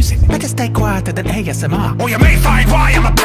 music. Better stay quieter than ASMR, or you may find why I'm a